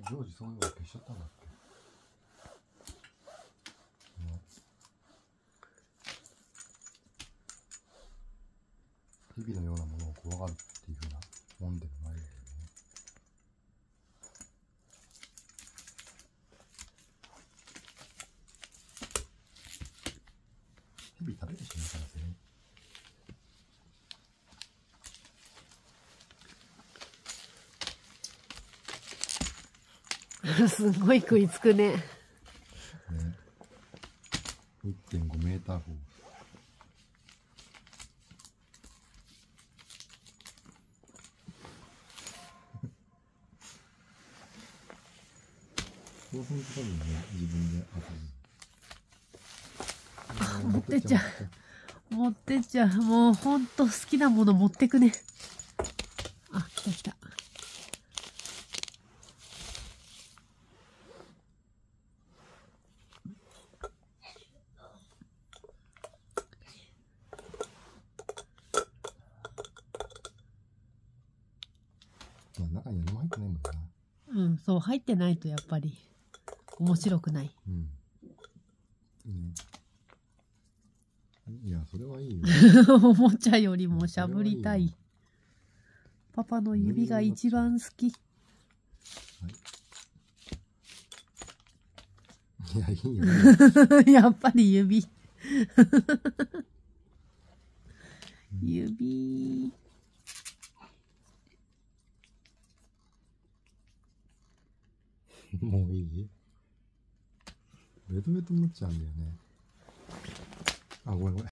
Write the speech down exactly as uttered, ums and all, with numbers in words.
ジョージそういうの消しちゃったんだっけ。日々のようなものを怖がるっていうふうなもんでもないんだよね。日々食べるしね、からね。すごい食いつくね。ね。 いってんごメーター砲。そうすると多分ね、自分であ、持ってっちゃう。持ってっちゃう。もうほんと好きなもの持ってくね。あ、来た来た。 中に何も入ってないもんな。 うん、そう、入ってないとやっぱり面白くない。 うん。うん、いや、それはいいよ。 おもちゃよりもしゃぶりたい。パパの指が一番好き。 はい、いや、いいよ、ね。 やっぱり指。指。 もういい？ベトベトになっちゃうんだよね。あ、ごめんごめん。